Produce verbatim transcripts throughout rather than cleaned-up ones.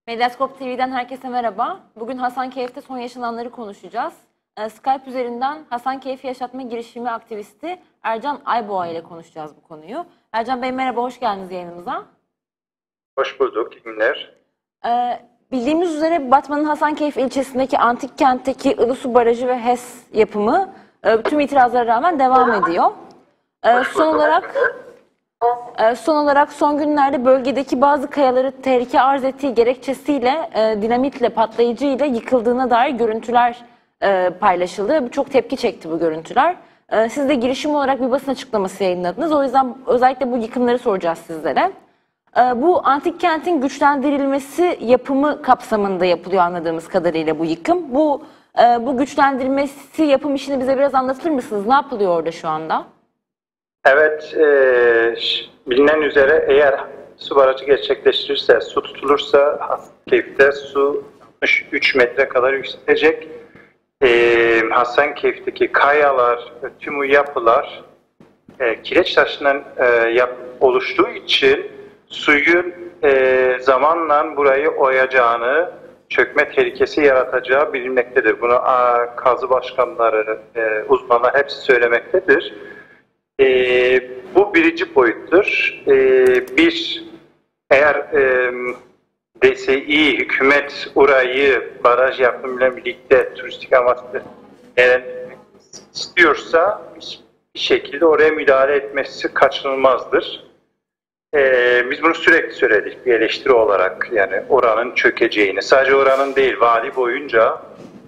Medyaskop T V'den herkese merhaba. Bugün Hasankeyf'te son yaşananları konuşacağız. Ee, Skype üzerinden Hasankeyf'i yaşatma girişimi aktivisti Ercan Ayboğa ile konuşacağız bu konuyu. Ercan Bey merhaba, hoş geldiniz yayınımıza. Hoş bulduk, iyi günler. Ee, bildiğimiz üzere Batman'ın Hasankeyf ilçesindeki antik kentteki Ilısu Barajı ve HES yapımı e, tüm itirazlara rağmen devam ediyor. Ee, son olarak... Son olarak son günlerde bölgedeki bazı kayaları tehlike arz ettiği gerekçesiyle e, dinamitle, patlayıcı ile yıkıldığına dair görüntüler e, paylaşıldı. Çok tepki çekti bu görüntüler. E, siz de girişim olarak bir basın açıklaması yayınladınız. O yüzden özellikle bu yıkımları soracağız sizlere. E, bu antik kentin güçlendirilmesi yapımı kapsamında yapılıyor anladığımız kadarıyla bu yıkım. Bu e, bu güçlendirilmesi yapım işini bize biraz anlatır mısınız? Ne yapılıyor orada şu anda? Evet, e, bilinen üzere eğer su barajı gerçekleştirirse, su tutulursa Hasankeyf'te su altmış üç metre kadar yükselecek. E, Hasankeyf'teki kayalar, tüm o yapılar e, kireç taşından e, yap, oluştuğu için suyun e, zamanla burayı oyacağını, çökme tehlikesi yaratacağı bilinmektedir. Bunu a, kazı başkanları, e, uzmanlar hepsi söylemektedir. Ee, bu birinci boyuttur. Ee, bir, eğer e, D S İ, hükümet orayı baraj yapımıyla birlikte turistik amaçlı değerlendirmek istiyorsa bir şekilde oraya müdahale etmesi kaçınılmazdır. Ee, biz bunu sürekli söyledik bir eleştiri olarak, yani oranın çökeceğini, sadece oranın değil, vadi boyunca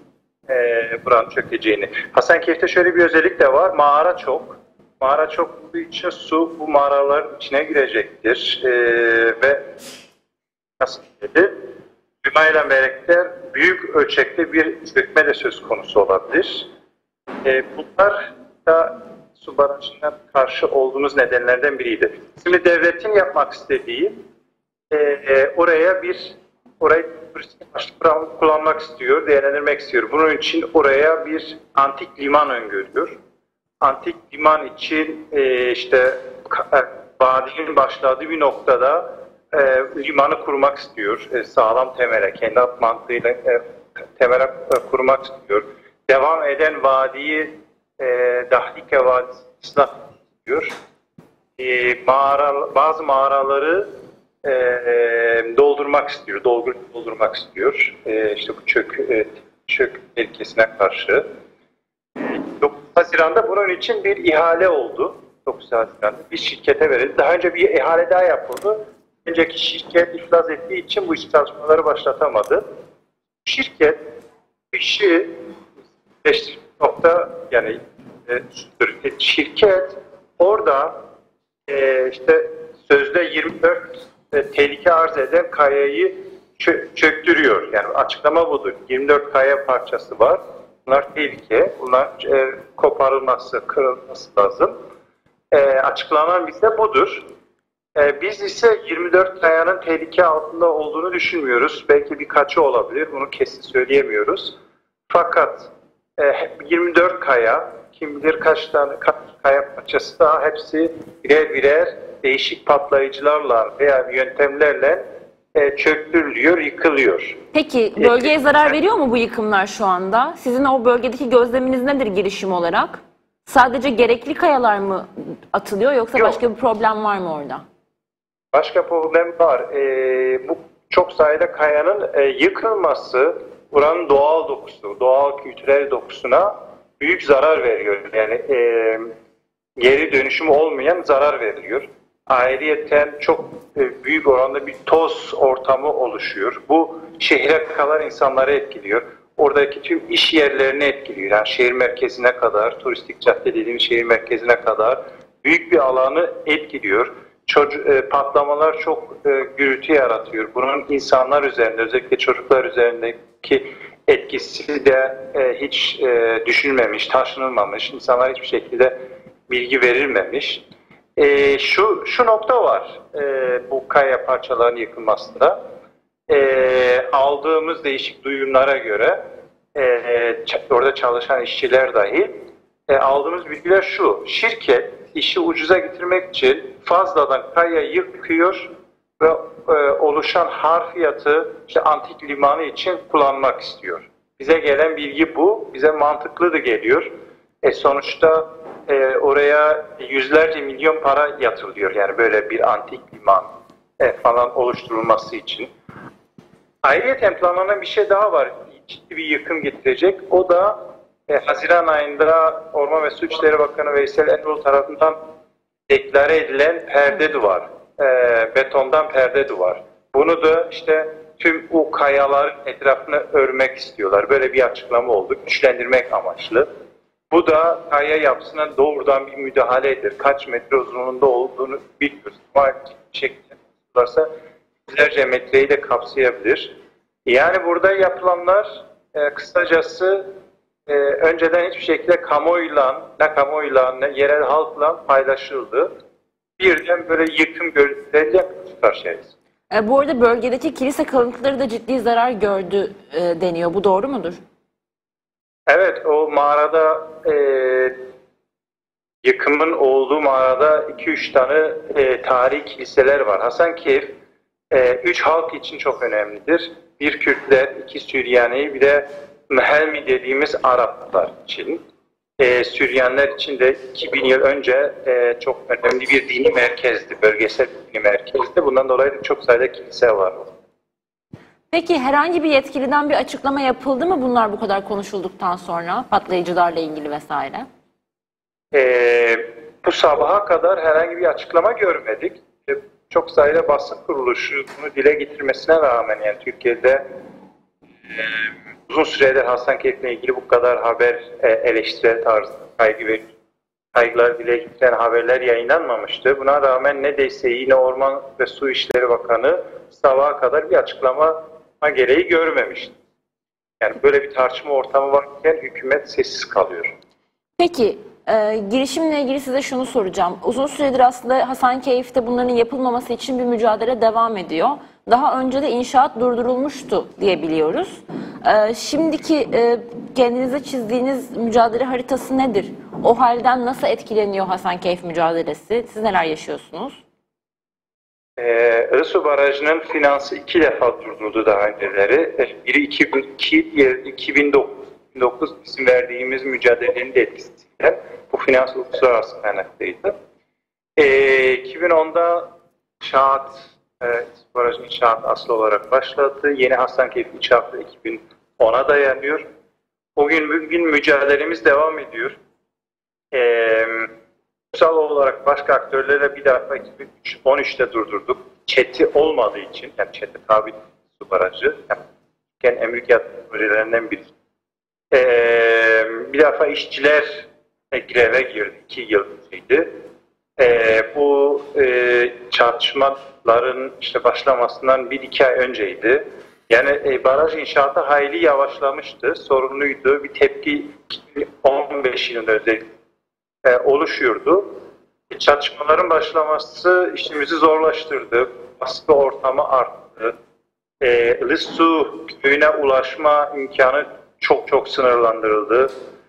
e, buranın çökeceğini. Hasankeyf'te şöyle bir özellik de var, mağara çok. Mağara çok olduğu için su bu mağaraların içine girecektir ee, ve nasıl dedi? Hümayla birlikte büyük ölçekte bir çökme de söz konusu olabilir. Ee, bunlar da su barajına karşı olduğumuz nedenlerden biriydi. Şimdi devletin yapmak istediği e, e, oraya bir orayı turistik amaçlı kullanmak istiyor, değerlendirmek istiyor. Bunun için oraya bir antik liman öngörüyor. Antik liman için e, işte vadinin başladığı bir noktada e, limanı kurmak istiyor. E, sağlam temele, kendi mantığıyla e, temele e, kurmak istiyor. Devam eden vadiyi e, Dahlike Vadisi ıslah istiyor. E, mağara, bazı mağaraları e, e, doldurmak istiyor, doldur, doldurmak istiyor. E, işte bu çök, e, çök tehlikesine karşı. dokuz Haziran'da bunun için bir ihale oldu. dokuz Haziran'da bir şirkete verildi. Daha önce bir ihale daha yapıldı. Önceki şirket iflas ettiği için bu iş çalışmaları başlatamadı. Şirket işi nokta yani e, şirket orada e, işte sözde yirmi dört e, tehlike arz eden kayayı çö çöktürüyor. Yani açıklama budur. yirmi dört kaya parçası var. Bunlar tehlike, bunlar e, koparılması, kırılması lazım. E, açıklanan bizde budur. E, biz ise yirmi dört kayanın tehlike altında olduğunu düşünmüyoruz. Belki birkaçı olabilir, bunu kesin söyleyemiyoruz. Fakat e, yirmi dört kaya, kim bilir kaç tane kaç kaya parçası daha, hepsi birer birer değişik patlayıcılarla veya yöntemlerle E, çöktürülüyor, yıkılıyor. Peki bölgeye zarar veriyor mu bu yıkımlar şu anda? Sizin o bölgedeki gözleminiz nedir girişim olarak? Sadece gerekli kayalar mı atılıyor yoksa Yok. başka bir problem var mı orada? Başka problem var. E, bu çok sayıda kayanın e, yıkılması buranın doğal dokusu, doğal kültürel dokusuna büyük zarar veriyor. Yani e, geri dönüşümü olmayan zarar veriliyor. Ayrıyeten çok büyük oranda bir toz ortamı oluşuyor. Bu şehre kalan insanları etkiliyor. Oradaki tüm iş yerlerini etkiliyor. Yani şehir merkezine kadar, turistik cadde dediğimiz şehir merkezine kadar büyük bir alanı etkiliyor. Çocuk, patlamalar çok gürültü yaratıyor. Bunun insanlar üzerinde, özellikle çocuklar üzerindeki etkisi de hiç düşünülmemiş, taşınılmamış. İnsanlar hiçbir şekilde bilgi verilmemiş. E, şu şu nokta var e, bu kaya parçalarının yıkılmasında. E, aldığımız değişik duyumlara göre e, orada çalışan işçiler dahi e, aldığımız bilgiler şu: şirket işi ucuza getirmek için fazladan kaya yıkıyor, ve e, oluşan harfiyatı işte antik limanı için kullanmak istiyor. Bize gelen bilgi bu. Bize mantıklı da geliyor. E sonuçta e, oraya yüzlerce milyon para yatırılıyor. Yani böyle bir antik liman e, falan oluşturulması için. Ayrıca planlanan bir şey daha var. Ciddi bir yıkım getirecek. O da e, Haziran ayında Orman ve Su İşleri Bakanı Veysel Erol tarafından deklare edilen perde duvar. E, betondan perde duvar. Bunu da işte tüm o kayaların etrafını örmek istiyorlar. Böyle bir açıklama oldu. Güçlendirmek amaçlı. Bu da kaya yapısına doğrudan bir müdahaledir. Kaç metre uzunluğunda olduğunu bilmiyoruz. Ama bir şekilde varsa yüzlerce metreyi de kapsayabilir. Yani burada yapılanlar e, kısacası e, önceden hiçbir şekilde kamuoyuyla, ne kamuoyuyla ne yerel halkla paylaşıldı. Birden böyle yıkım görüntüleriyle karşıyayız. E, bu arada bölgedeki kilise kalıntıları da ciddi zarar gördü e, deniyor. Bu doğru mudur? Evet, o mağarada e, yıkımın olduğu mağarada iki üç tane e, tarihi kiliseler var. Hasankeyf e, üç halk için çok önemlidir. Bir Kürtler, iki Süryani, bir de Mehelmi dediğimiz Araplar için. E, Süryaniler için de iki bin yıl önce e, çok önemli bir dini merkezdi, bölgesel bir dini merkezdi. Bundan dolayı da çok sayıda kilise var. Peki herhangi bir yetkiliden bir açıklama yapıldı mı bunlar bu kadar konuşulduktan sonra patlayıcılarla ilgili vesaire? Ee, bu sabaha kadar herhangi bir açıklama görmedik. Ee, çok sayıda basın kuruluşu bunu dile getirmesine rağmen yani Türkiye'de e, uzun süredir Hasankeyf'le ilgili bu kadar haber e, eleştirel tarzı kaygı ve kaygılar dile getiren haberler yayınlanmamıştı. Buna rağmen neredeyse yine Orman ve Su İşleri Bakanı sabaha kadar bir açıklama gereği görmemişti. Yani böyle bir tartışma ortamı varken hükümet sessiz kalıyor. Peki e, girişimle ilgili size şunu soracağım. Uzun süredir aslında Hasankeyf'te bunların yapılmaması için bir mücadele devam ediyor. Daha önce de inşaat durdurulmuştu diye biliyoruz. E, şimdiki e, kendinize çizdiğiniz mücadele haritası nedir? O halden nasıl etkileniyor Hasankeyf mücadelesi? Siz neler yaşıyorsunuz? Ee, Ilısu Barajı'nın finansı iki defa durduruldu daha önceleri. Biri iki bin iki, diğeri iki bin dokuz bizim verdiğimiz mücadelenin de etkisiyle bu finans uluslararası kaynaklıydı. Ee, iki bin onda inşaat, e, barajın inşaat asıl olarak başladı. Yeni Hasankeyf inşaatı iki bin ona dayanıyor. Bugün, bugün mücadelemiz devam ediyor. Ee, Ulusal olarak başka aktörlerle bir defa iki bin on üçte durdurduk. Çeti olmadığı için, yani çeti tabi su barajı, yani emlak projelerinden biri. Ee, bir defa işçiler greve girdi, iki yıl önceydi. Ee, bu e, çatışmaların işte başlamasından bir iki ay önceydi. Yani e, baraj inşaatı hayli yavaşlamıştı, sorunluydu. Bir tepki iki bin on beş yılında özellikle E, oluşuyordu. Çatışmaların başlaması işimizi zorlaştırdı. Baskı ortamı arttı. E, Ilısu köyüne ulaşma imkanı çok çok sınırlandırıldı.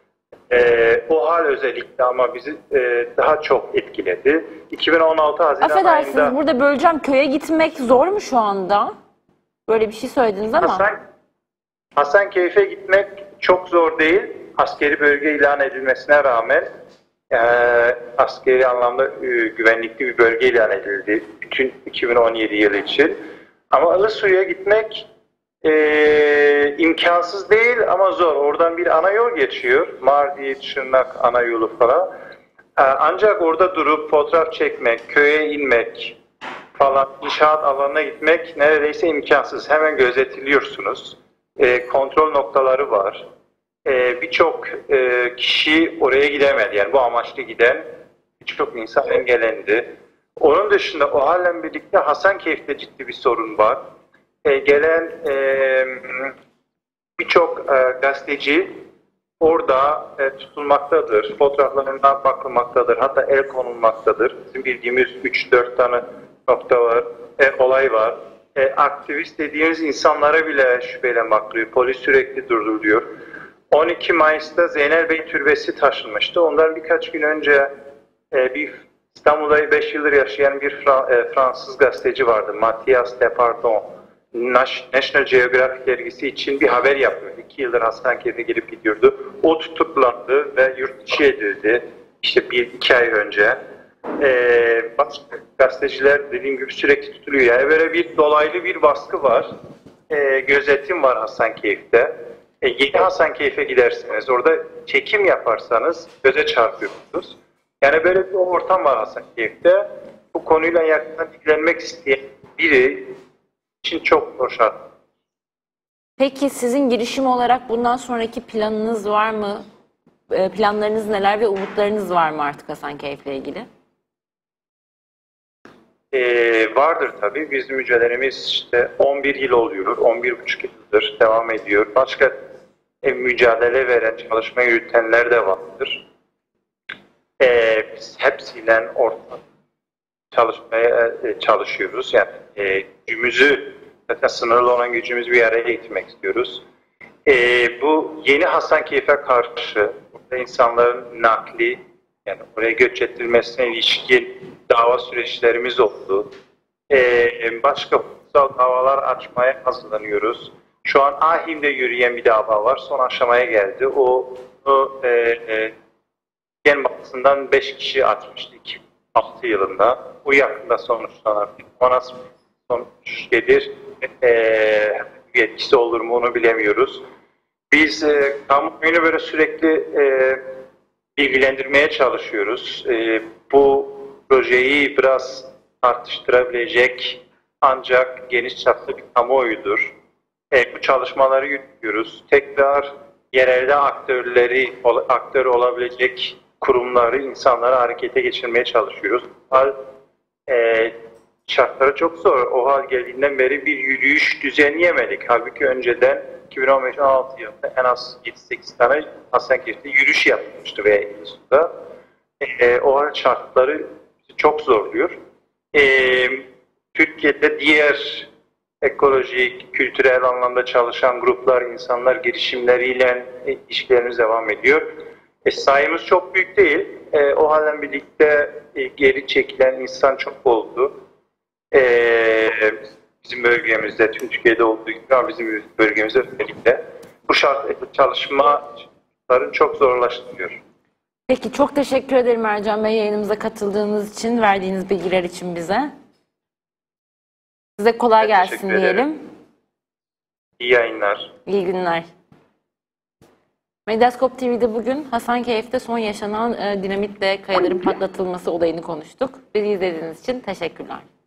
E, o hal özellikle ama bizi e, daha çok etkiledi. iki bin on altı Haziran Affedersiniz ayında burada böleceğim. Köye gitmek zor mu şu anda? Böyle bir şey söylediniz ama. Hasan, Hasankeyf'e gitmek çok zor değil. Askeri bölge ilan edilmesine rağmen e, askeri anlamda e, güvenlikli bir bölge ilan edildi bütün iki bin on yedi yılı için. Ama Ilısu'ya gitmek e, imkansız değil ama zor. Oradan bir ana yol geçiyor. Mardin, Şırnak ana yolu falan. E, ancak orada durup fotoğraf çekmek, köye inmek falan, inşaat alanına gitmek neredeyse imkansız. Hemen gözetiliyorsunuz. E, kontrol noktaları var. E, Birçok e, kişi oraya gidemedi. Yani bu amaçlı giden birçok insan engellendi. Onun dışında o halle birlikte Hasankeyf'te ciddi bir sorun var. E, gelen e, birçok e, gazeteci orada e, tutulmaktadır. Fotoğraflarına bakılmaktadır. Hatta el konulmaktadır. Bizim bildiğimiz üç dört tane nokta var. E, olay var. E, aktivist dediğimiz insanlara bile şüpheyle bakılıyor. Polis sürekli durduruyor. on iki Mayıs'ta Zeynel Bey Türbesi taşınmıştı. Ondan birkaç gün önce e, bir İstanbul'da beş yıldır yaşayan bir Fra- e, Fransız gazeteci vardı. Mathias Depardon. National Geographic dergisi için bir haber yapıyor. İki yıldır Hasankeyf'e gelip gidiyordu. O tutuklandı ve yurt dışı edildi. İşte bir iki ay önce. Ee, başka gazeteciler dediğim gibi sürekli tutuluyor. Yani böyle bir dolaylı bir baskı var. Ee, gözetim var Hasankeyf'te. Ee, yeni Hasankeyf'e giderseniz, orada çekim yaparsanız göze çarpıyorsunuz. Yani böyle bir ortam var Hasankeyf'te. Bu konuyla yakından ilgilenmek isteyen biri için çok zor şart. Peki sizin girişim olarak bundan sonraki planınız var mı? E, Planlarınız neler ve umutlarınız var mı artık Hasankeyf'le ilgili? Ee, vardır tabii. Bizim mücadelemiz işte on bir yıl oluyor, on bir buçuk yıldır devam ediyor. Başka e, mücadele veren, çalışma yürütenler de vardır. Ee, biz hepsiyle ortak çalışmaya e, çalışıyoruz. Yani e, gücümüzü, zaten sınırlı olan gücümüzü bir araya getirmek istiyoruz. E, bu yeni Hasankeyf'e karşı burada insanların nakli, yani oraya göç ettirilmesine ilişkin dava süreçlerimiz oldu. E, başka hukuksal davalar açmaya hazırlanıyoruz. Şu an Ahim'de yürüyen bir dava var. Son aşamaya geldi. O, o e, e, Gen Bankası'ndan beş kişi açmıştı iki bin altı yılında. Bu yakında sonuçlanır. Ona sonuç gelir. E, bir etkisi olur mu onu bilemiyoruz. Biz e, kamuoyunu böyle sürekli e, bilgilendirmeye çalışıyoruz. E, bu projeyi biraz tartıştırabilecek ancak geniş çaplı bir kamuoyudur. E, bu çalışmaları yürütüyoruz. Tekrar yerelde aktörleri, aktör olabilecek kurumları, insanları harekete geçirmeye çalışıyoruz. O hal e, şartları çok zor. O hal geldiğinden beri bir yürüyüş düzenleyemedik. Halbuki önceden iki bin on beş on altı yılında en az yedi sekiz tane Hasankeyf'te yürüyüş yapılmıştı veya İlsu'da. E, o hal şartları bizi çok zorluyor. E, Türkiye'de diğer ekolojik, kültürel anlamda çalışan gruplar, insanlar girişimleriyle ilişkilerimiz devam ediyor. E, sayımız çok büyük değil. E, o halden birlikte e, geri çekilen insan çok oldu. E, bizim bölgemizde, tüm Türkiye'de olduğu gibi ama bizim bölgemizde özellikle bu şart çalışmaların çok zorlaştırıyor. Peki çok teşekkür ederim Ercan Bey yayınımıza katıldığınız için, verdiğiniz bilgiler için bize. Size kolay Ben gelsin diyelim. İyi yayınlar. İyi günler. Medyaskop T V'de bugün Hasankeyf'te son yaşanan e, dinamitle kayaların patlatılması olayını konuştuk. Bizi izlediğiniz için teşekkürler.